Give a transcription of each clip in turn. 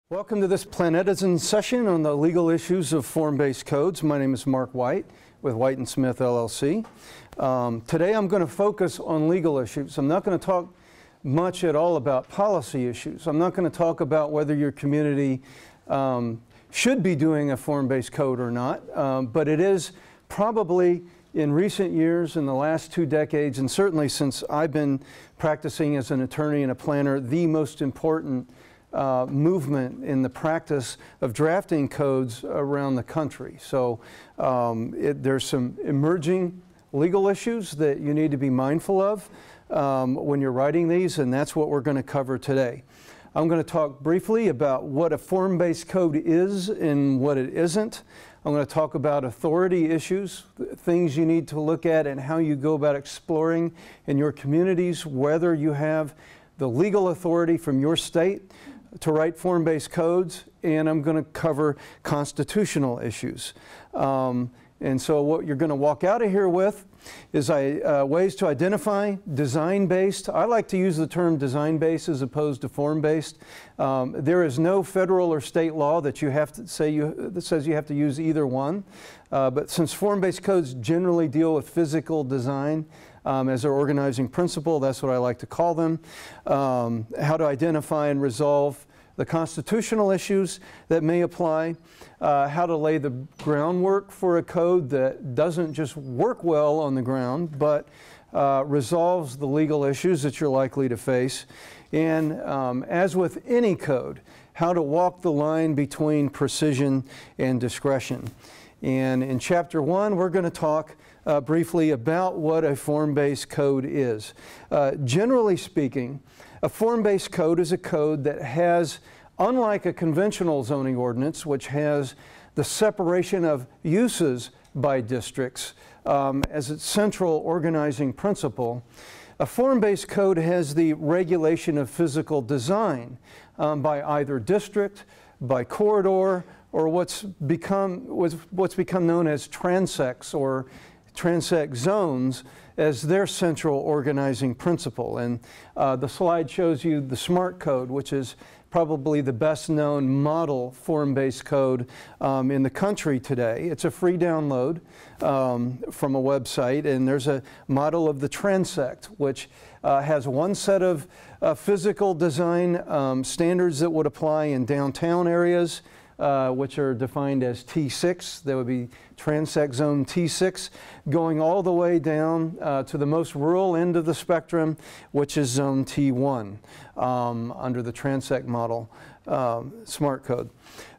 Welcome to this Planetizen session on the legal issues of form-based codes. My name is Mark White with White & Smith LLC. Today I'm going to focus on legal issues. I'm not going to talk much at all about policy issues. I'm not going to talk about whether your community should be doing a form-based code or not, but it is probably in recent years, in the last 2 decades, and certainly since I've been practicing as an attorney and a planner, the most important movement in the practice of drafting codes around the country. So there's some emerging legal issues that you need to be mindful of when you're writing these, and that's what we're going to cover today. I'm going to talk briefly about what a form-based code is and what it isn't. I'm going to talk about authority issues, things you need to look at, and how you go about exploring in your communities whether you have the legal authority from your state to write form-based codes, and I'm going to cover constitutional issues. And so what you're going to walk out of here with is ways to identify design-based. I like to use the term design-based as opposed to form-based. There is no federal or state law that you have to say that says you have to use either one. But since form-based codes generally deal with physical design as their organizing principle, that's what I like to call them. How to identify and resolve the constitutional issues that may apply, how to lay the groundwork for a code that doesn't just work well on the ground, but resolves the legal issues that you're likely to face, and as with any code, how to walk the line between precision and discretion. And in Chapter 1, we're going to talk briefly about what a form-based code is. Generally speaking, a form-based code is a code that has, unlike a conventional zoning ordinance, which has the separation of uses by districts as its central organizing principle, a form-based code has the regulation of physical design by either district, by corridor, or what's become known as transects or transect zones as their central organizing principle. And the slide shows you the SMART code, which is probably the best known model form-based code in the country today. It's a free download from a website, and there's a model of the transect, which has one set of physical design standards that would apply in downtown areas, which are defined as T6. That would be transect zone T6, going all the way down to the most rural end of the spectrum, which is zone T1 under the transect model SMART code.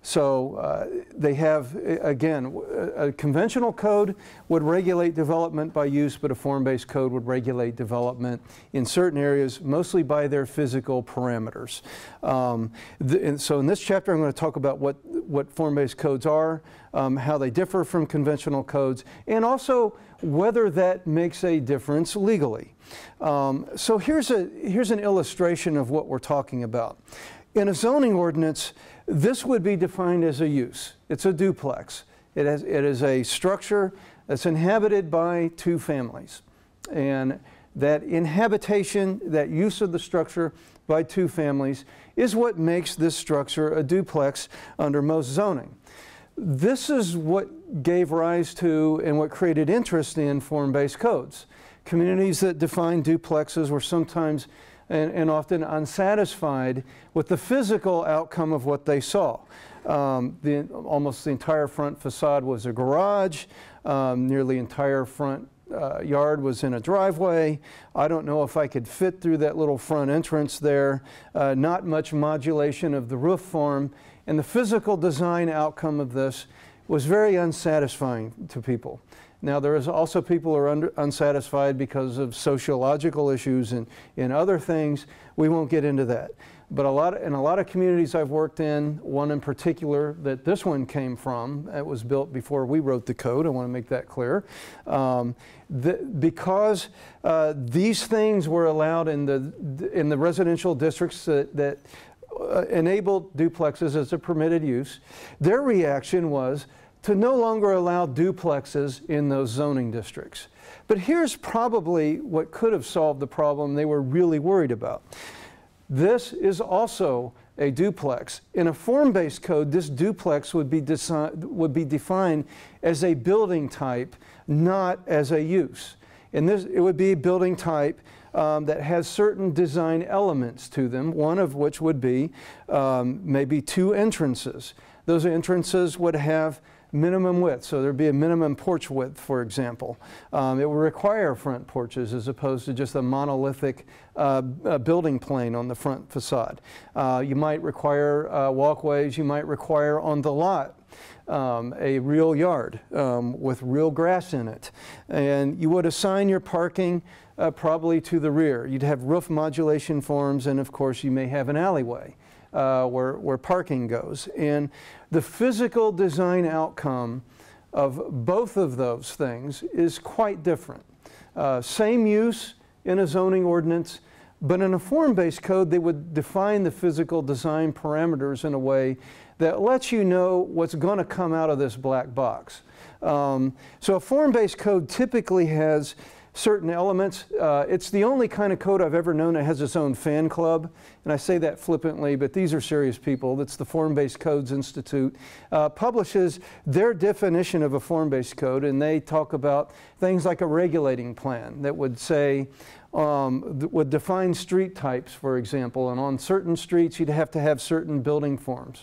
So they have, again, a conventional code would regulate development by use, but a form-based code would regulate development in certain areas, mostly by their physical parameters. And so in this chapter, I'm going to talk about what form-based codes are, how they differ from conventional codes, and also whether that makes a difference legally. So here's an illustration of what we're talking about. In a zoning ordinance, this would be defined as a use. It's a duplex. It is a structure that's inhabited by 2 families. And that inhabitation, that use of the structure by 2 families, is what makes this structure a duplex under most zoning. This is what gave rise to and what created interest in form-based codes. Communities that defined duplexes were sometimes and often unsatisfied with the physical outcome of what they saw. Almost the entire front facade was a garage, nearly the entire front yard was in a driveway. I don't know if I could fit through that little front entrance there. Not much modulation of the roof form, and the physical design outcome of this was very unsatisfying to people. Now, there is also people who are unsatisfied because of sociological issues and other things. We won't get into that. But in a lot of communities I've worked in, one in particular that this one came from, it was built before we wrote the code, I want to make that clear, because these things were allowed in the residential districts that enabled duplexes as a permitted use, their reaction was to no longer allow duplexes in those zoning districts. But here's probably what could have solved the problem they were really worried about. This is also a duplex. In a form-based code, this duplex would be defined as a building type, not as a use. And it would be a building type that has certain design elements to them, one of which would be maybe 2 entrances. Those entrances would have minimum width, so there'd be a minimum porch width, for example. It would require front porches as opposed to just a monolithic building plane on the front facade. You might require walkways, you might require on the lot a real yard with real grass in it. And you would assign your parking probably to the rear. You'd have roof modulation forms, and of course you may have an alleyway where parking goes. And the physical design outcome of both of those things is quite different. Same use in a zoning ordinance, but in a form-based code they would define the physical design parameters in a way that lets you know what's going to come out of this black box. So a form-based code typically has certain elements. It's the only kind of code I've ever known that has its own fan club, and I say that flippantly, but these are serious people. That's the Form-Based Codes Institute. Publishes their definition of a form-based code, and they talk about things like a regulating plan that would say, would define street types, for example, and on certain streets you'd have to have certain building forms.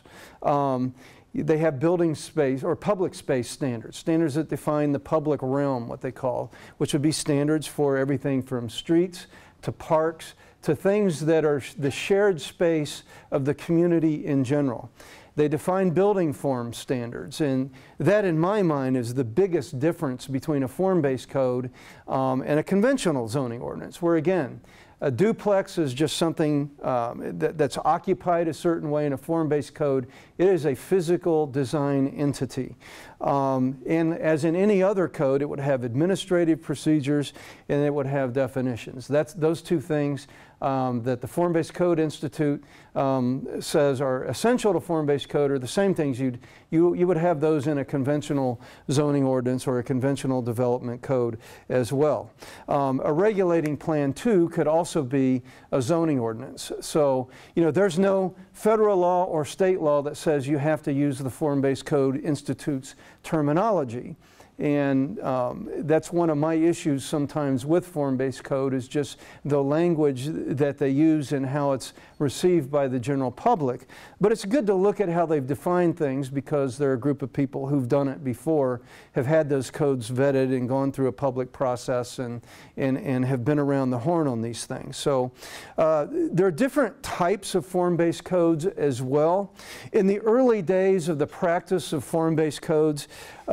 They have building space or public space standards, standards that define the public realm, what they call, which would be standards for everything from streets to parks to things that are the shared space of the community in general. They define building form standards, and that in my mind is the biggest difference between a form-based code and a conventional zoning ordinance, where again, a duplex is just something that's occupied a certain way. In a form-based code, it is a physical design entity. And as in any other code, it would have administrative procedures and it would have definitions. That's those two things that the Form-Based Code Institute says are essential to form-based code are the same things you would have those in a conventional zoning ordinance or a conventional development code as well. A regulating plan too could also be a zoning ordinance. So, you know, there's no federal law or state law that says you have to use the Form-Based Code Institute's terminology. And that's one of my issues sometimes with form-based code is just the language that they use and how it's received by the general public. But it's good to look at how they've defined things because they're a group of people who've done it before, have had those codes vetted and gone through a public process and have been around the horn on these things. So there are different types of form-based codes as well. In the early days of the practice of form-based codes,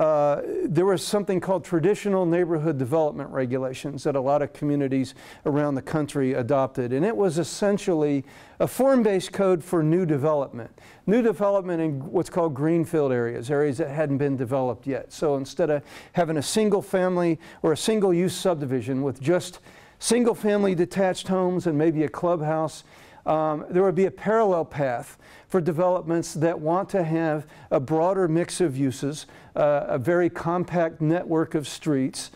there was something called traditional neighborhood development regulations that a lot of communities around the country adopted. And it was essentially a form-based code for new development. New development in what's called greenfield areas, areas that hadn't been developed yet. So instead of having a single family or a single use subdivision with just single family detached homes and maybe a clubhouse, there would be a parallel path for developments that want to have a broader mix of uses, a very compact network of streets,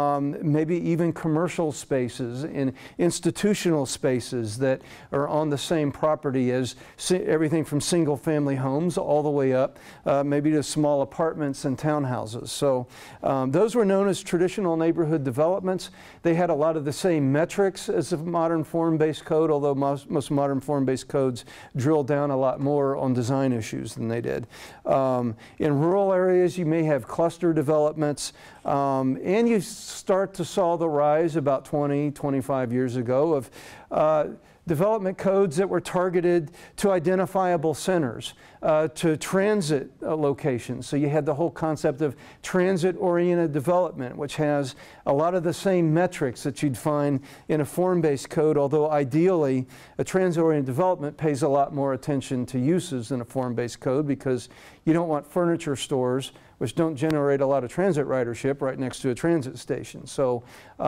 maybe even commercial spaces and institutional spaces that are on the same property as everything from single family homes all the way up maybe to small apartments and townhouses. So those were known as traditional neighborhood developments. They had a lot of the same metrics as a modern form-based code, although most modern form-based codes drill down a lot more on design issues than they did. In rural areas you may have cluster developments and you start to saw the rise about 25 years ago of development codes that were targeted to identifiable centers, to transit locations. So you had the whole concept of transit-oriented development, which has a lot of the same metrics that you'd find in a form-based code, although ideally a transit-oriented development pays a lot more attention to uses than a form-based code because you don't want furniture stores which don't generate a lot of transit ridership right next to a transit station. So,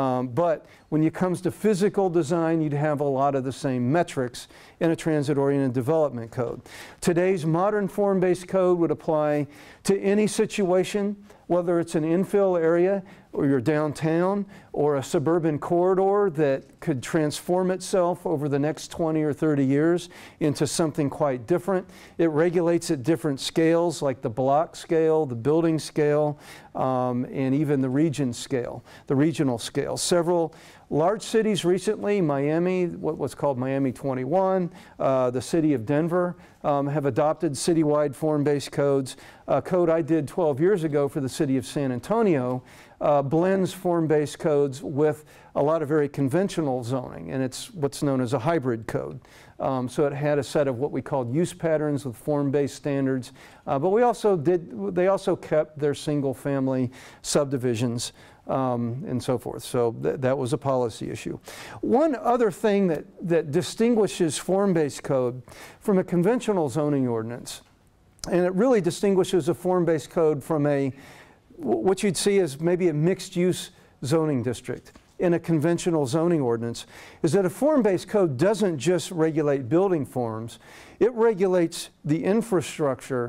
but when it comes to physical design, you'd have a lot of the same metrics in a transit-oriented development code. Today's modern form-based code would apply to any situation whether it's an infill area or you're downtown or a suburban corridor that could transform itself over the next 20 or 30 years into something quite different. It regulates at different scales, like the block scale, the building scale, and even the region scale, the regional scale. Several large cities recently, Miami, what's called Miami 21, the city of Denver, have adopted citywide form-based codes. A code I did 12 years ago for the city of San Antonio blends form-based codes with a lot of very conventional zoning, and it's what's known as a hybrid code. So it had a set of what we called use patterns with form-based standards, but they also kept their single-family subdivisions and so forth. So that was a policy issue. One other thing that distinguishes form-based code from a conventional zoning ordinance, and it really distinguishes a form-based code from what you'd see as maybe a mixed-use zoning district in a conventional zoning ordinance, is that a form-based code doesn't just regulate building forms, it regulates the infrastructure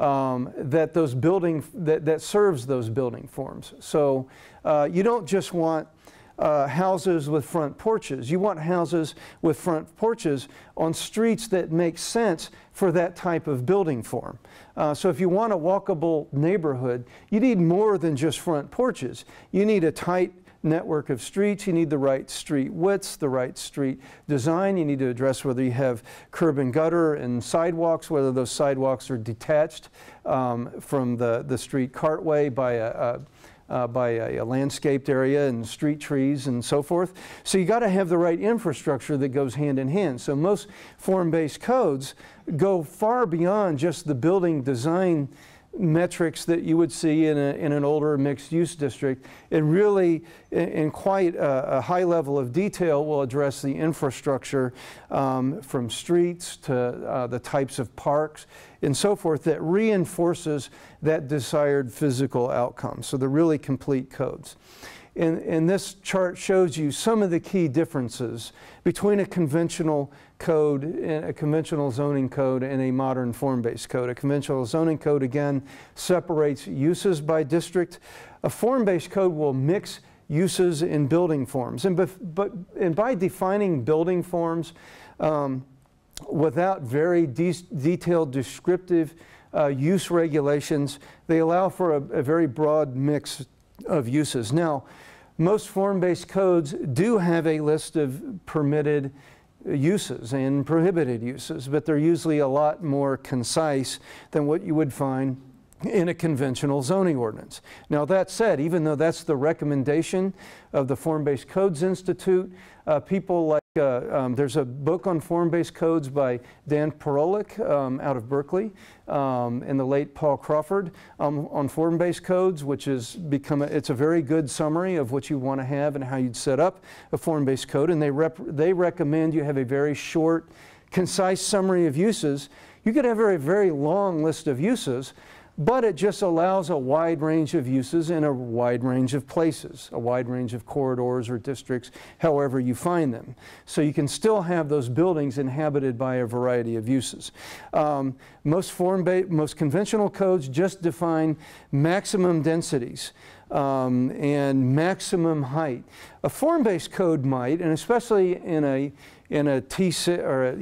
that serves those building forms. So you don't just want houses with front porches. You want houses with front porches on streets that make sense for that type of building form. So if you want a walkable neighborhood, you need more than just front porches. You need a tight network of streets. You need the right street widths, the right street design. You need to address whether you have curb and gutter and sidewalks, whether those sidewalks are detached from the street cartway by a landscaped area and street trees and so forth. So you got to have the right infrastructure that goes hand in hand. So most form-based codes go far beyond just the building design metrics that you would see in an older mixed-use district, and really in quite a high level of detail will address the infrastructure from streets to the types of parks and so forth that reinforces that desired physical outcome. So they're really complete codes. And this chart shows you some of the key differences between a conventional code, a conventional zoning code, and a modern form-based code. A conventional zoning code, again, separates uses by district. A form-based code will mix uses in building forms. And by defining building forms without very detailed descriptive use regulations, they allow for a very broad mix of uses. Now, most form-based codes do have a list of permitted uses and prohibited uses, but they're usually a lot more concise than what you would find in a conventional zoning ordinance. Now that said, even though that's the recommendation of the Form-Based Codes Institute, people like, there's a book on form-based codes by Dan Perolik out of Berkeley, and the late Paul Crawford on form-based codes, which has become, it's a very good summary of what you want to have and how you'd set up a form-based code, and they recommend you have a very short, concise summary of uses. You could have a very long list of uses, but it just allows a wide range of uses in a wide range of places, a wide range of corridors or districts, however you find them. So you can still have those buildings inhabited by a variety of uses. Most conventional codes just define maximum densities and maximum height. A form-based code might, and especially in a T6 or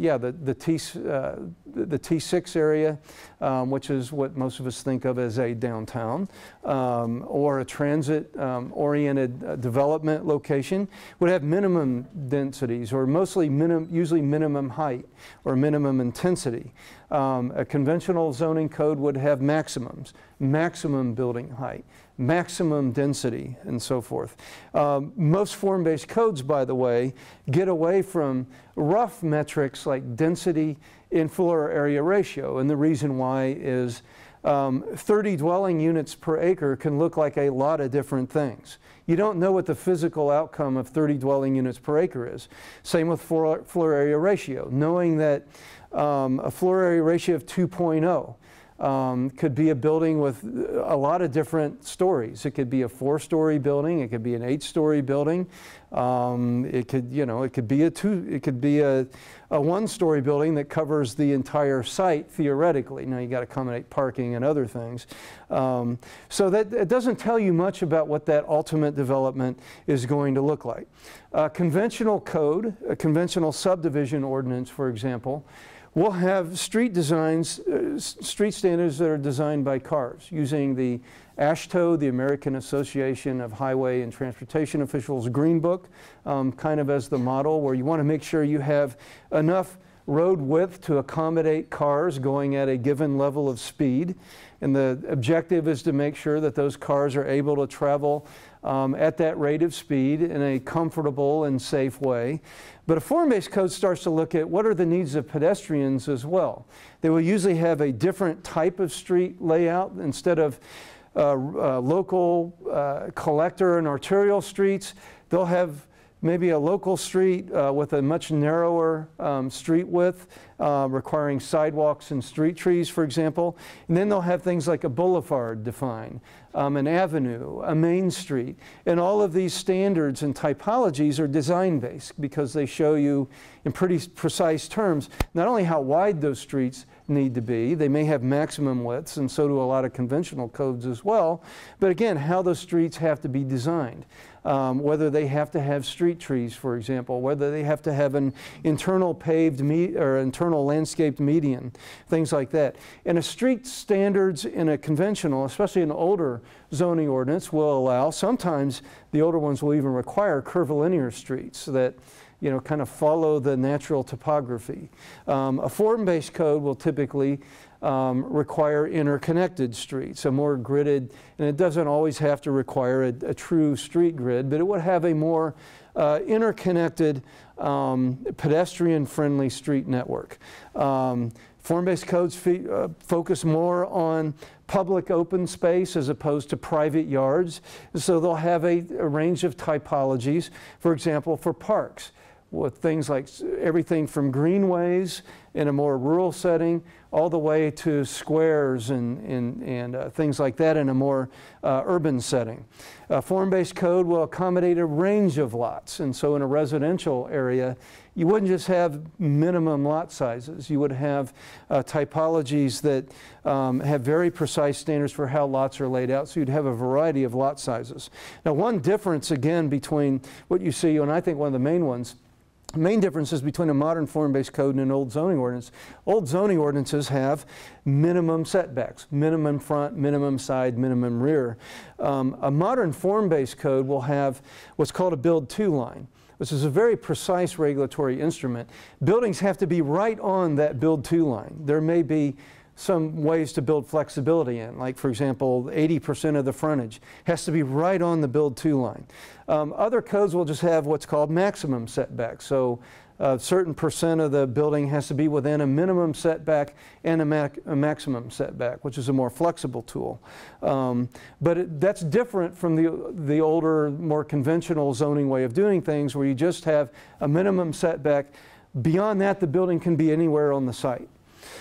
the T6 area, which is what most of us think of as a downtown, or a transit-oriented development location, would have minimum densities, or usually minimum height or minimum intensity. A conventional zoning code would have maximums, maximum building height, maximum density, and so forth. Most form-based codes, by the way, get away from rough metrics like density in floor area ratio, and the reason why is 30 dwelling units per acre can look like a lot of different things. You don't know what the physical outcome of 30 dwelling units per acre is. Same with floor area ratio. Knowing that a floor area ratio of 2.0 could be a building with a lot of different stories. It could be a 4-story building. It could be an 8-story building. It could be a 1-story building that covers the entire site theoretically. Now you got to accommodate parking and other things. So that it doesn't tell you much about what that ultimate development is going to look like. Conventional code, a conventional subdivision ordinance, for example, will have street designs, street standards that are designed by CARS using the AASHTO, the American Association of Highway and Transportation Officials Green Book, kind of as the model, where you want to make sure you have enough road width to accommodate cars going at a given level of speed. And the objective is to make sure that those cars are able to travel at that rate of speed in a comfortable and safe way. But a form-based code starts to look at what are the needs of pedestrians as well. They will usually have a different type of street layout. Instead of local collector and arterial streets, they'll have maybe a local street with a much narrower street width, requiring sidewalks and street trees, for example. And then they'll have things like a boulevard defined, an avenue, a main street. And all of these standards and typologies are design-based because they show you in pretty precise terms not only how wide those streets need to be, they may have maximum widths, and so do a lot of conventional codes as well, but again, how those streets have to be designed. Whether they have to have street trees, for example, whether they have to have an internal paved or internal landscaped median, things like that. And a street standards in a conventional, especially an older zoning ordinance, will allow, sometimes the older ones will even require curvilinear streets that kind of follow the natural topography. A form-based code will typically require interconnected streets, a more gridded, and it doesn't always have to require a true street grid, but it would have a more interconnected, pedestrian-friendly street network. Form-based codes focus more on public open space as opposed to private yards, so they'll have a range of typologies, for example, for parks, with things like everything from greenways in a more rural setting all the way to squares and things like that in a more urban setting. Form-based code will accommodate a range of lots, and so in a residential area you wouldn't just have minimum lot sizes. You would have typologies that have very precise standards for how lots are laid out, so you'd have a variety of lot sizes. Now, one difference again between what you see, and I think one of the main differences between a modern form-based code and an old zoning ordinance. Old zoning ordinances have minimum setbacks, minimum front, minimum side, minimum rear. A modern form-based code will have what's called a build-to line, which is a very precise regulatory instrument. Buildings have to be right on that build-to line. There may be some ways to build flexibility in, like for example 80% of the frontage has to be right on the build-to line. Other codes will just have what's called maximum setbacks, so a certain percent of the building has to be within a minimum setback and a maximum setback, which is a more flexible tool. But that's different from the older, more conventional zoning way of doing things, where you just have a minimum setback. Beyond that, the building can be anywhere on the site.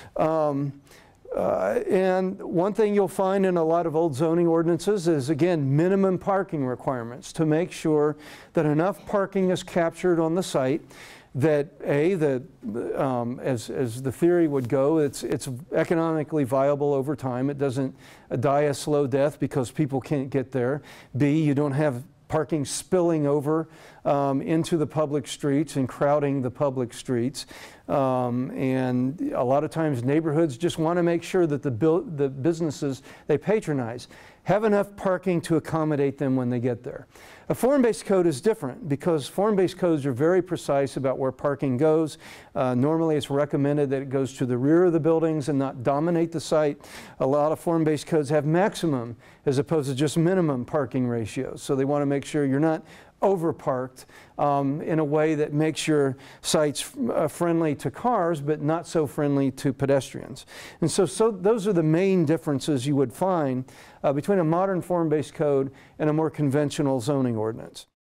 And one thing you'll find in a lot of old zoning ordinances is, again, minimum parking requirements to make sure that enough parking is captured on the site that as the theory would go, it's economically viable over time. It doesn't die a slow death because people can't get there. B, you don't have parking spilling over into the public streets and crowding the public streets. And a lot of times neighborhoods just want to make sure that the businesses they patronize have enough parking to accommodate them when they get there. A form-based code is different because form-based codes are very precise about where parking goes. Normally it's recommended that it goes to the rear of the buildings and not dominate the site. A lot of form-based codes have maximum as opposed to just minimum parking ratios. So they want to make sure you're not overparked in a way that makes your sites friendly to cars but not so friendly to pedestrians. And so those are the main differences you would find between a modern form-based code and a more conventional zoning ordinance.